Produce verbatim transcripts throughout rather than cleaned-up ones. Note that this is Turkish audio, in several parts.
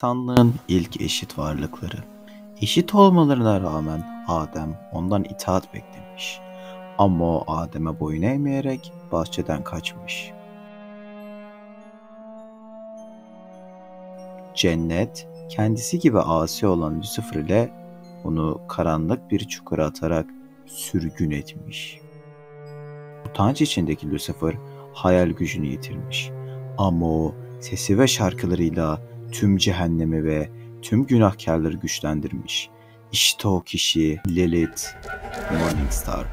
İnsanlığın ilk eşit varlıkları. Eşit olmalarına rağmen Adem ondan itaat beklemiş. Ama o Adem'e boyun eğmeyerek bahçeden kaçmış. Cennet, kendisi gibi asi olan Lucifer ile onu karanlık bir çukura atarak sürgün etmiş. Utanç içindeki Lucifer hayal gücünü yitirmiş. Ama o sesi ve şarkılarıyla tüm cehennemi ve tüm günahkarları güçlendirmiş. İşte o kişi Lilith Morningstar.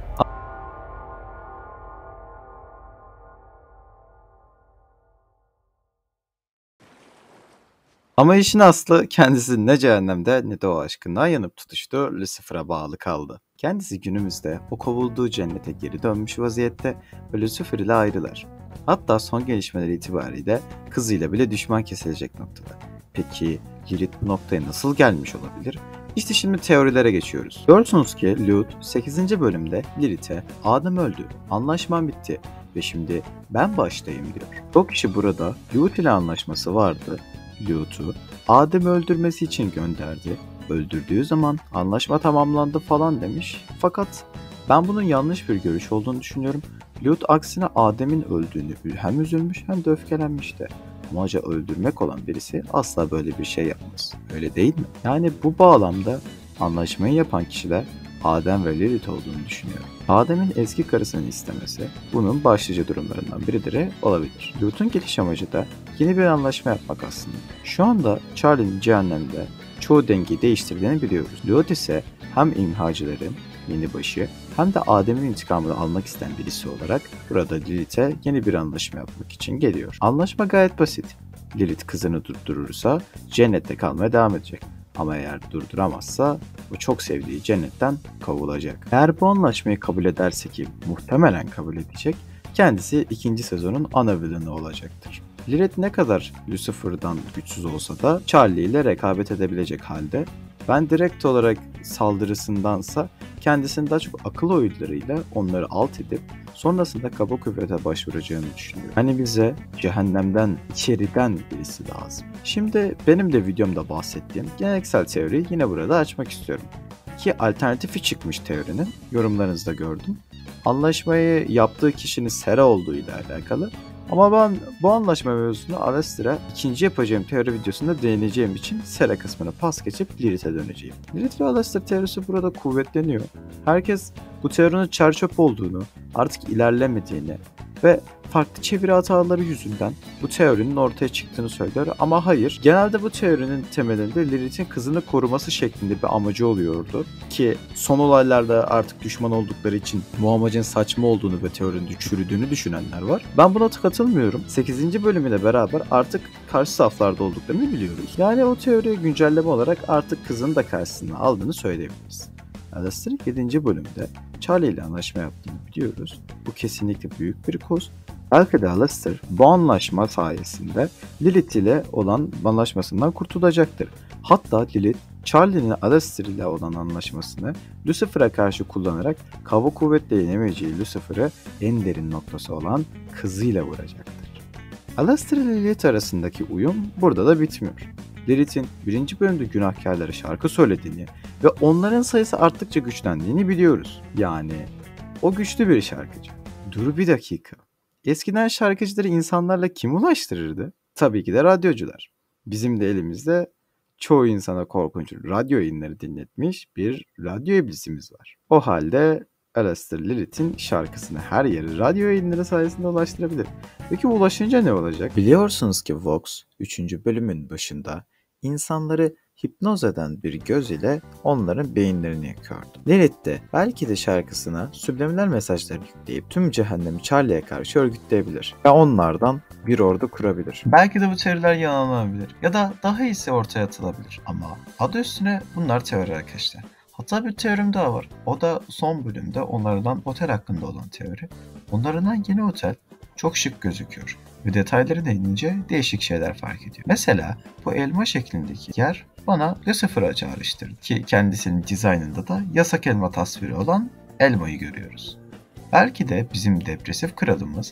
Ama işin aslı kendisi ne cehennemde ne de o aşkından yanıp tutuştu, Lucifer'a bağlı kaldı. Kendisi günümüzde o kovulduğu cennete geri dönmüş vaziyette ve Lucifer ile ayrılar. Hatta son gelişmeler itibariyle kızıyla bile düşman kesilecek noktada. Peki Lilith bu noktaya nasıl gelmiş olabilir? İşte şimdi teorilere geçiyoruz. Görüyorsunuz ki Luth sekizinci bölümde Lilith'e "Adem öldü, anlaşmam bitti ve şimdi ben baştayım" diyor. O kişi burada Luth ile anlaşması vardı. Luth'u Adem'i öldürmesi için gönderdi. Öldürdüğü zaman anlaşma tamamlandı falan demiş. Fakat ben bunun yanlış bir görüş olduğunu düşünüyorum. Luth aksine Adem'in öldüğünü hem üzülmüş hem de öfkelenmişti. Amaca öldürmek olan birisi asla böyle bir şey yapmaz. Öyle değil mi? Yani bu bağlamda anlaşmayı yapan kişiler Adem ve Lilith olduğunu düşünüyorum. Adem'in eski karısını istemesi bunun başlıca durumlarından biridir olabilir. Luth'un geliş amacı da yeni bir anlaşma yapmak aslında. Şu anda Charlie'nin cehennemde çoğu dengeyi değiştirdiğini biliyoruz. Luth ise hem imhacıların yeni başı hem de Adem'in intikamını almak isteyen birisi olarak burada Lilith'e yeni bir anlaşma yapmak için geliyor. Anlaşma gayet basit. Lilith kızını durdurursa cennette kalmaya devam edecek. Ama eğer durduramazsa o çok sevdiği cennetten kovulacak. Eğer bu anlaşmayı kabul ederse, ki muhtemelen kabul edecek, kendisi ikinci sezonun ana villainı olacaktır. Lilith ne kadar Lucifer'dan güçsüz olsa da Charlie ile rekabet edebilecek halde. Ben direkt olarak saldırısındansa kendisini daha çok akıl oyunlarıyla onları alt edip sonrasında kaba kuvvete başvuracağını düşünüyorum. Hani bize cehennemden, içeriden birisi lazım. Şimdi benim de videomda bahsettiğim geleneksel teoriyi yine burada açmak istiyorum. Ki alternatifi çıkmış teorinin, yorumlarınızda gördüm. Anlaşmayı yaptığı kişinin Sera olduğu ile alakalı. Ama ben bu anlaşma mevzusunu Aleister'a ikinci yapacağım teori videosunda değineceğim için Sera kısmını pas geçip Lilith'e döneceğim. Lilith ve Aleister teorisi burada kuvvetleniyor. Herkes bu teorinin çerçöp olduğunu, artık ilerlemediğini ve farklı çeviri hataları yüzünden bu teorinin ortaya çıktığını söylüyor. Ama hayır, genelde bu teorinin temelinde Lilith'in kızını koruması şeklinde bir amacı oluyordu. Ki son olaylarda artık düşman oldukları için bu amacın saçma olduğunu ve teorinin çürüdüğünü düşünenler var. Ben buna katılmıyorum. sekizinci bölümüyle beraber artık karşı saflarda olduklarını biliyoruz. Yani o teoriye güncelleme olarak artık kızını da karşısına aldığını söyleyebiliriz. Aleister'ın yedinci bölümde Charlie ile anlaşma yaptığını biliyoruz. Bu kesinlikle büyük bir koz. Belki de Aleister bu anlaşma sayesinde Lilith ile olan anlaşmasından kurtulacaktır. Hatta Lilith, Charlie'nin Aleister ile olan anlaşmasını Lucifer'a karşı kullanarak kaba kuvvetle yenemeyeceği Lucifer'ı en derin noktası olan kızıyla vuracaktır. Aleister ile Lilith arasındaki uyum burada da bitmiyor. Lilith'in birinci bölümde günahkarlara şarkı söylediğini ve onların sayısı arttıkça güçlendiğini biliyoruz. Yani o güçlü bir şarkıcı. Dur bir dakika. Eskiden şarkıcıları insanlarla kim ulaştırırdı? Tabii ki de radyocular. Bizim de elimizde çoğu insana korkunç radyo yayınları dinletmiş bir radyo iblisimiz var. O halde Aleister Lilith'in şarkısını her yere radyo yayınları sayesinde ulaştırabilir. Peki ulaşınca ne olacak? Biliyorsunuz ki Vox üçüncü bölümün başında insanları hipnoz eden bir göz ile onların beyinlerini yakıyordu. Lilith de belki de şarkısına subliminal mesajlar yükleyip tüm cehennemi Charlie'ye karşı örgütleyebilir ve onlardan bir ordu kurabilir. Belki de bu teoriler yalanlanabilir ya da daha iyisi ortaya atılabilir. Ama adı üstüne bunlar teori arkadaşlar. Hatta bir teorim daha var. O da son bölümde onlardan otel hakkında olan teori. Onlardan yeni otel çok şık gözüküyor ve detaylarına inince değişik şeyler fark ediyor. Mesela bu elma şeklindeki yer bana Lucifer'a çağrıştırdı ki kendisinin dizaynında da yasak elma tasviri olan elmayı görüyoruz. Belki de bizim depresif kralımız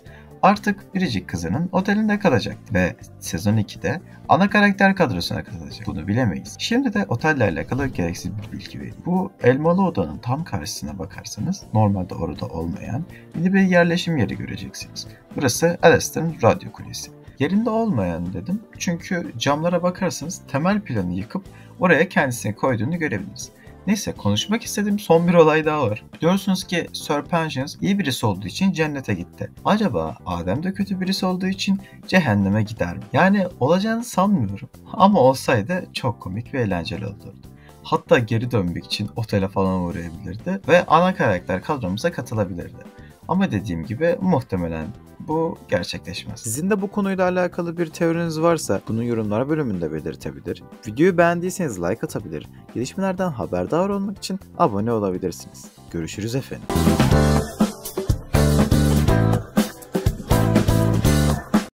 artık biricik kızının otelinde kalacak ve sezon ikide ana karakter kadrosuna katılacak. Bunu bilemeyiz. Şimdi de otelle alakalı gereksiz bir bilgi vereyim. Bu elmalı odanın tam karşısına bakarsanız normalde orada olmayan yeni bir yerleşim yeri göreceksiniz. Burası Alastor'un radyo kulesi. Yerinde olmayan dedim çünkü camlara bakarsanız temel planı yıkıp oraya kendisini koyduğunu görebiliriz. Neyse, konuşmak istediğim son bir olay daha var. Biliyorsunuz ki Sir Patience iyi birisi olduğu için cennete gitti. Acaba Adem de kötü birisi olduğu için cehenneme gider mi? Yani olacağını sanmıyorum. Ama olsaydı çok komik ve eğlenceli olurdu. Hatta geri dönmek için otele falan uğrayabilirdi ve ana karakter kadromuza katılabilirdi. Ama dediğim gibi muhtemelen bu gerçekleşmez. Sizin de bu konuyla alakalı bir teoriniz varsa bunu yorumlar bölümünde belirtebilir. Videoyu beğendiyseniz like atabilir. Gelişmelerden haberdar olmak için abone olabilirsiniz. Görüşürüz efendim.